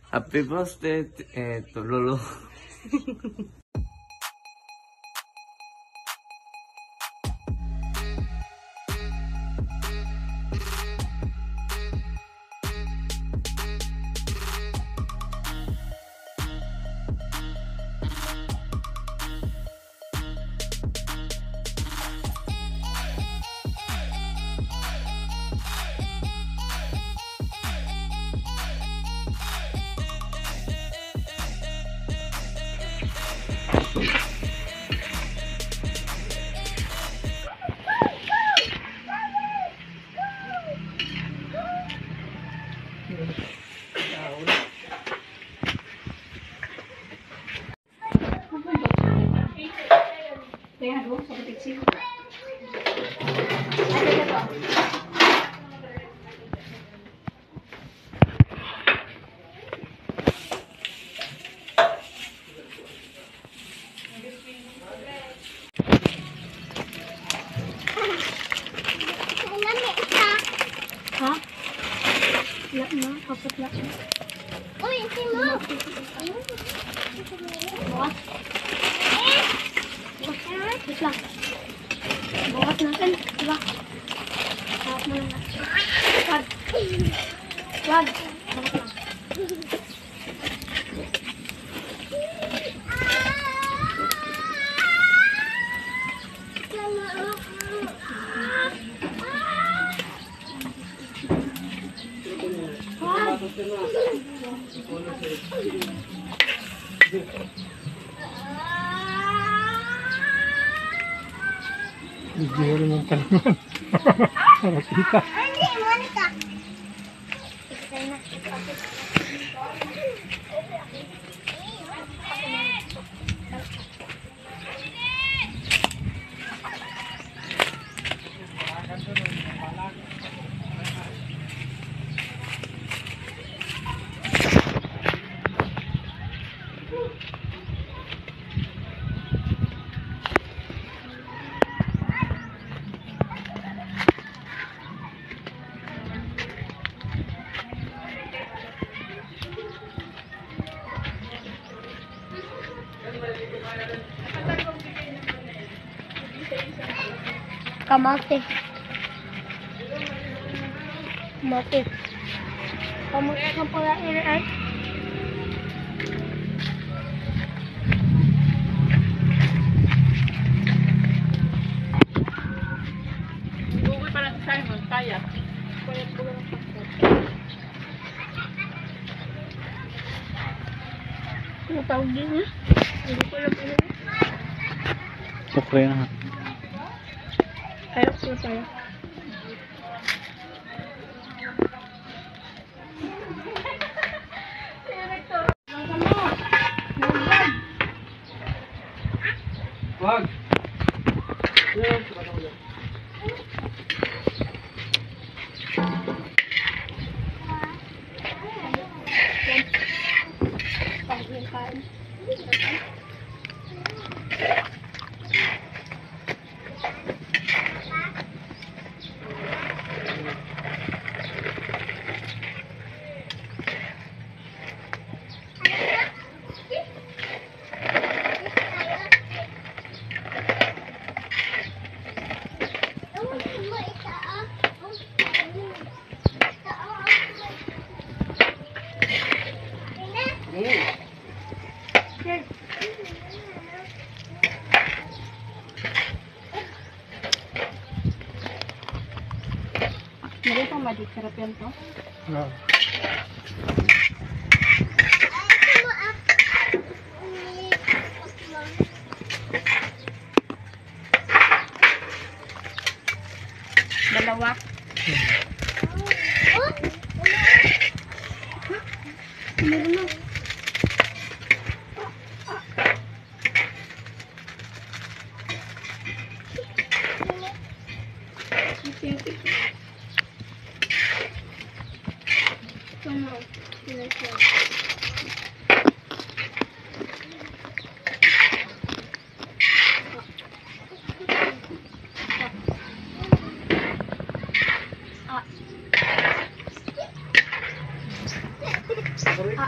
Happy birthday to Lolo. Hah? Lak na, kapag lak na. Uy, ito mo! Bukas. Wait lang. Bukas natin, diba? Harap mo lang natin. Wag. Wag. Bukas lang. Video naman ka naman. Para kita. Kamote. Kamote. Kamote ang pala ay. Google pala si Simon, kaya. Ano tawag din niya? Hindi ko alam ano. Sukre na. Ayok ko tayo. Wag. Hindi pa madikirap yan to. No. Dalawa. Meron na.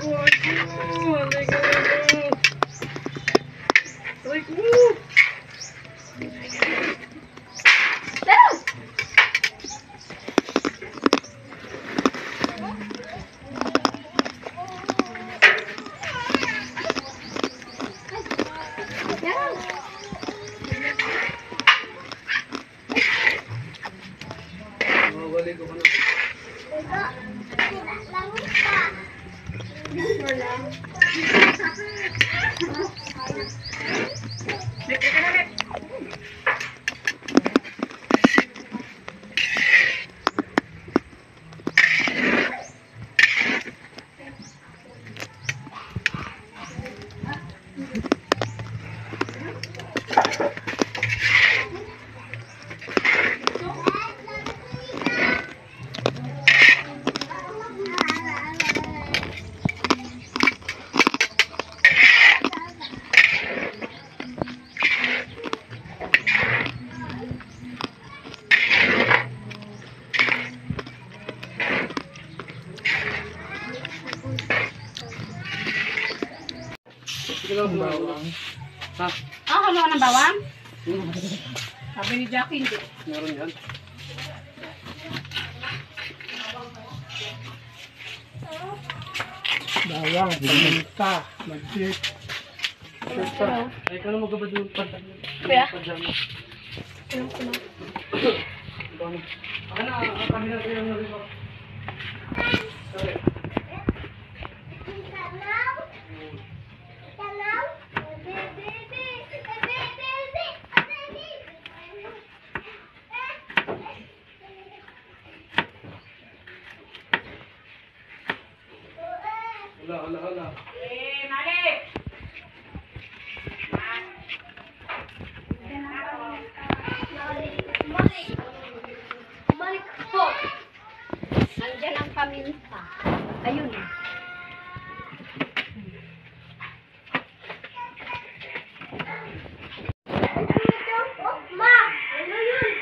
Bawang. Haluan ng bawang? Sabi ni Jackie, hindi. Meron yan. Bawang, paminta, magic. Ay, ka na magkabad yung Kuya? pajama. Ano, kami na kayo ng riba. Hala. Mali! Balik po. Nandiyan ang paminta. Ayun. Ma! Ano yun?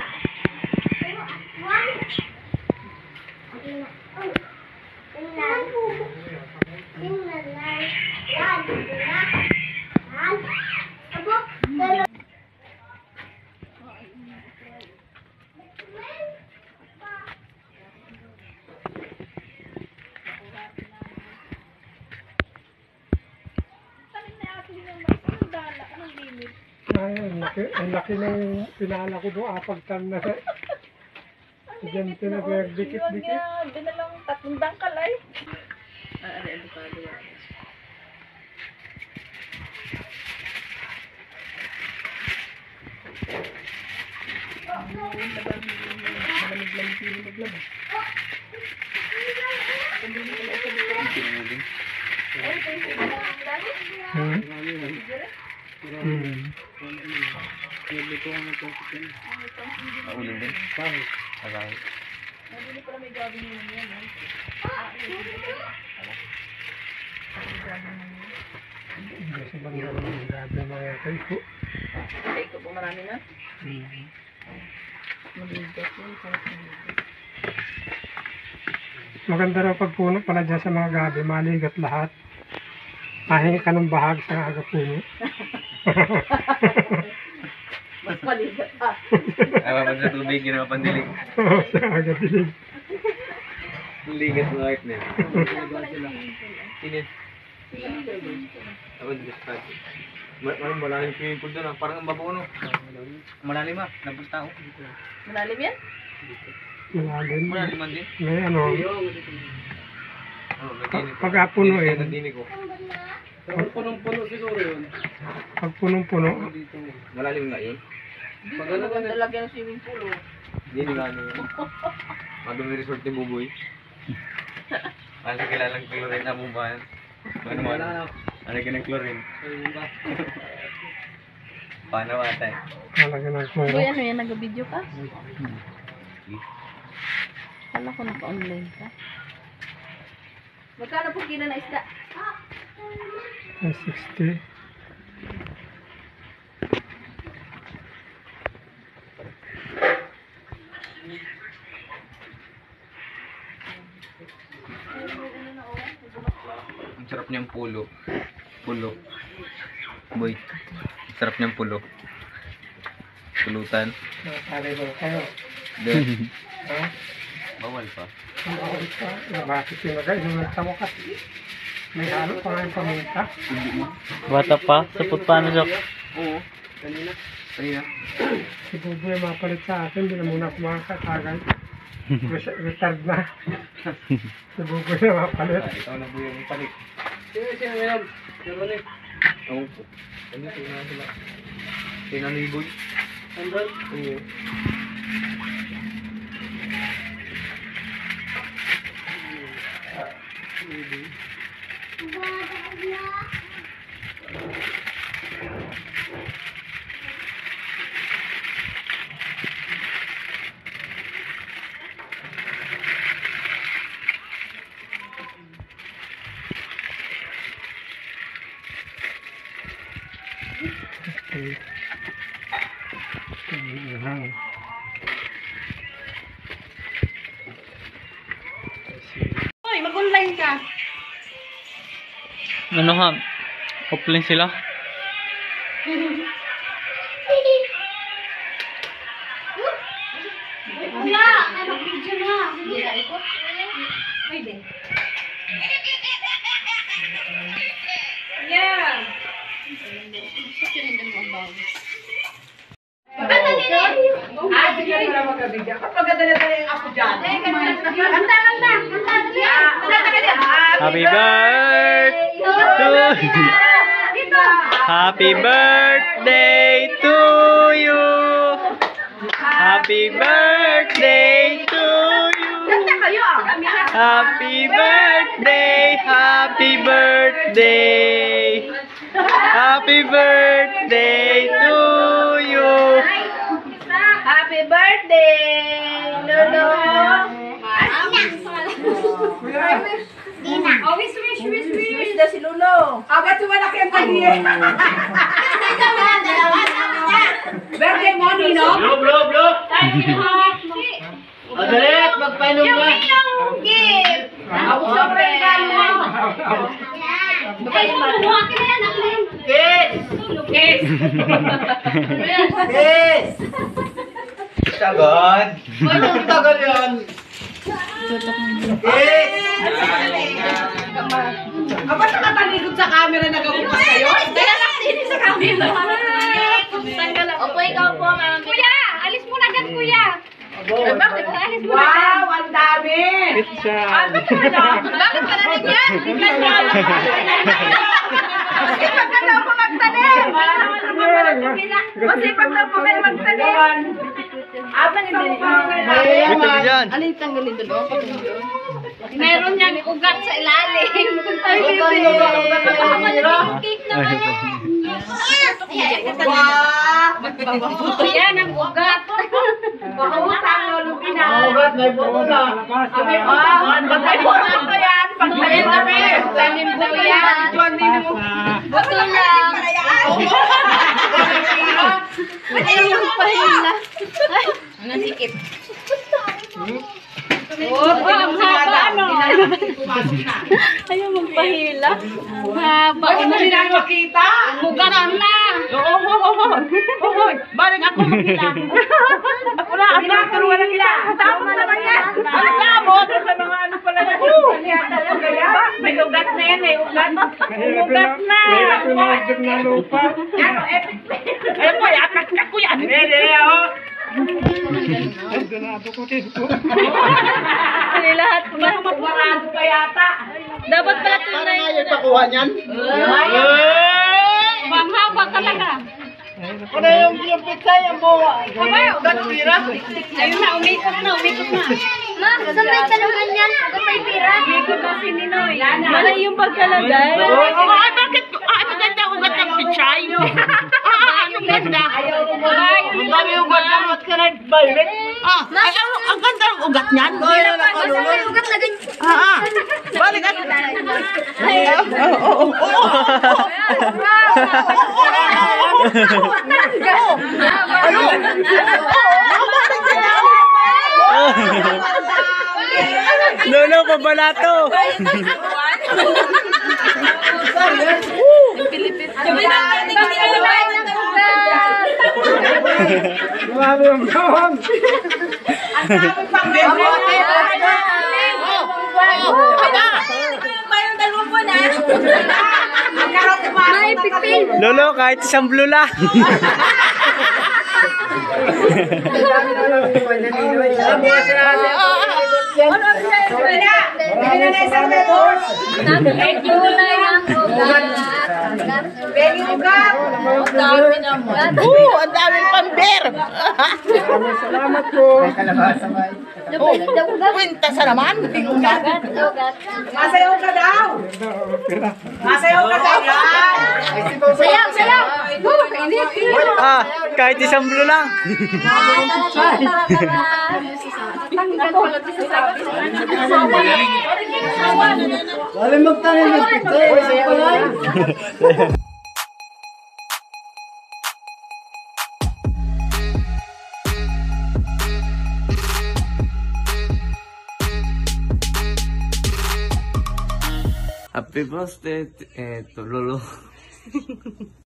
Ay, ang laki ng pinala ko doon, apagtan na. Diyan pinag-dikit-dikit. Diyan na lang 3 dangkal ay. Avocado. Nagluto ko ng chicken. Uling din. Agay. Nabili pala may gabi nyo yan. Hindi sa bangga ng grabe mga kayo po. Ay, ito po marami na. Mabigat yun. Maganda raw pagpuno pala dyan sa mga gabi, maligat lahat. Mahingi ka ng bahag sa agapuno. Mas maligat ah. Ay, mapag sa tubig, yun ang pandilig. Sa agadilig. Ligat mo kahit na yun. Sinit. Ako dito sa tayo. Malalim swimming pool doon ah. Parang ang babaw no. Malalim ah. Nagpunta ako. Malalim yan? Malalim. Malalim man din. May ano, Nagdinig ko. pagka puno eh. Nagdinig ko. Pag punong-puno siguro yun. Pag punong-puno. Malalim nga yun. Maganda lagyan ng swimming pool oh. Dinig nga ano yun. Madumi resort ni Buboy. Ano kilalang chlorine na bubayan? Ano mo? Ano ganang chlorine? Paano ata eh? Malagyan ng Boy, kloro. ano yan? Nag-video ka? Kala ko naka-online ka. Magkano po kilo na isda? Ay, 60. Sarap niyang pulo. Pulo. Boy. Sarap niyang pulo. Pulutan. Nakakali ba kayo? Hindi. Ha? Bawal pa. Ang bawal pa. Bakit yung guys, yung nagtamo ka. May halo pa nga yung paminta. Bata pa, sapot pa na, Jok. Oo. Kanina. Kanina. Si Buboy mapalit sa akin, hindi na muna kumakatagal. Retard na. Si Buboy na mapalit. Ikaw na po yung panik. Sino yan? Sino ulit? Oo po. Ano na sila? Sino ni Boy? Andun? Oo. Hoy, mag-online ka. Ano ha? Offline sila? Kuya, ay mag-video na. Hindi na ikot. Pwede. Yeah. Ah, sige na lang magkabigyan. Kapag dala-dala yung ako dyan. Kanta. Happy birthday to Happy birthday to you. Happy birthday to you. Kanta kayo ah. Happy birthday, happy birthday. Happy birthday to you. Happy birthday, Lolo. Dina. Oh, wish. Wish na si Lolo. Ba't wala kayong kanya? Birthday money, no? Adalit, magpainom na. Gift. Ako sa regalo mo. Ay, kumuha ka na yan. Kiss! Yes. Sagad! Anong tagal yan? Ba't nakatalikod sa camera na gawin pa sa'yo? Dala lang din sa camera. Opo, ikaw po, ma'am. Kuya, alis mo na dyan, kuya. Bakit? Alis mo na dyan. Wow, ang dami! Pizza. Bakit ka na rin yan? Masipag ka daw po magtanim! Masipag daw po kayo magtanim! Aba ni Ito dyan. Meron yan ugat sa ilalim. Ay, cake naman yan ang ugat. Pakutang lolo pina. may buto na. May buto ko yan. Pagtanim kami. Tanim daw yan. Buto lang. Ay, yung pahila. Ang sikip. Ang haba, ano? Ayaw magpahila. Ang haba. Bakit mo rin ang makita? Ugat na. Oo. Balik ako makita. Ako na. Pinaturuan na kita. Tama naman yan. Balik ka mo. Sa mga ano pala na. May ugat na yan. May ugat. Ugat na. Mahirap yung ugat na lupa. Ano, epic. Alam mo, yatak ko yan. Ganado ko din po. Ano lahat ba? Marado pa yata. Dapat pala tunay. Pakuha niyan? Ang haba talaga. Ano yung pizza yung buwa? Ugat pira? Ayun na, umikot na. Ma, saan may talungan yan? Huwag may pira. Umikot na si Ninoy. Mali yung pagkalagay. Ay, bakit? Ay, maganda ugat ng pichay. Anong ganda? Ang dami ugat na, ba't ka nag-violet? Ay, ang ganda ng ugat niyan. Basta may ugat na ganyan. Balik at... Lolo, pabalato! yung gawang. Ang dami pang bebe. May pipil. Lolo, kahit isang blue lang. Thank you na yung ugat. Baby ugat. Ang daming pamber. Salamat po. Kwenta sa naman. Masayaw ka daw. Masayaw ka daw. Sayaw, sayaw. Init. Ah, kahit isang blue lang. Happy birthday, Lolo.